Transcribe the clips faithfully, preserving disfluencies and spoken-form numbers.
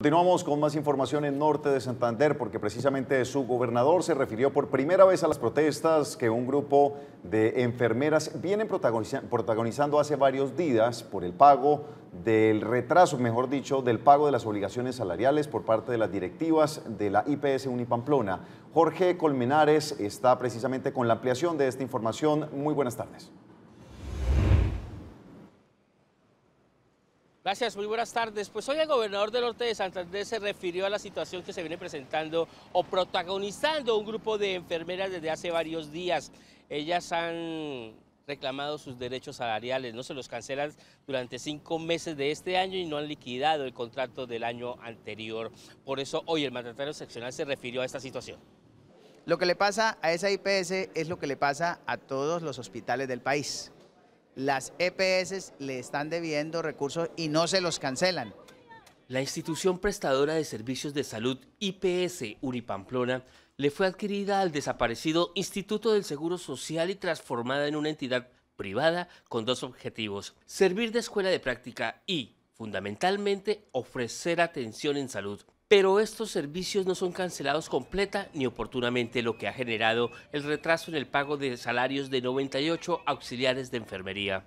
Continuamos con más información en Norte de Santander, porque precisamente su gobernador se refirió por primera vez a las protestas que un grupo de enfermeras vienen protagoniza- protagonizando hace varios días por el pago del retraso, mejor dicho, del pago de las obligaciones salariales por parte de las directivas de la I P S Unipamplona. Jorge Colmenares está precisamente con la ampliación de esta información. Muy buenas tardes. Gracias, muy buenas tardes. Pues hoy el gobernador del Norte de Santander se refirió a la situación que se viene presentando o protagonizando un grupo de enfermeras desde hace varios días. Ellas han reclamado sus derechos salariales, no se los cancelan durante cinco meses de este año y no han liquidado el contrato del año anterior. Por eso hoy el mandatario seccional se refirió a esta situación. Lo que le pasa a esa I P S es lo que le pasa a todos los hospitales del país. Las E P S le están debiendo recursos y no se los cancelan. La institución prestadora de servicios de salud I P S Unipamplona le fue adquirida al desaparecido Instituto del Seguro Social y transformada en una entidad privada con dos objetivos: servir de escuela de práctica y, fundamentalmente, ofrecer atención en salud. Pero estos servicios no son cancelados completa ni oportunamente, lo que ha generado el retraso en el pago de salarios de noventa y ocho auxiliares de enfermería.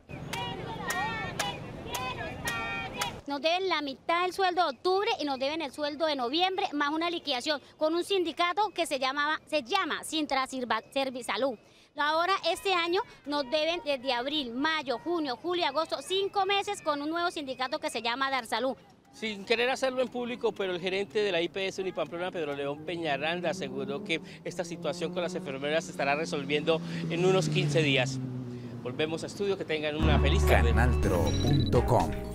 Nos deben la mitad del sueldo de octubre y nos deben el sueldo de noviembre, más una liquidación con un sindicato que se, llamaba, se llama Sintra Servisalud. Ahora, este año, nos deben desde abril, mayo, junio, julio, agosto, cinco meses con un nuevo sindicato que se llama Darsalud. Sin querer hacerlo en público, pero el gerente de la I P S Unipamplona, Pedro León Peñaranda, aseguró que esta situación con las enfermeras se estará resolviendo en unos quince días. Volvemos a estudio, que tengan una feliz tarde. Canaltro punto com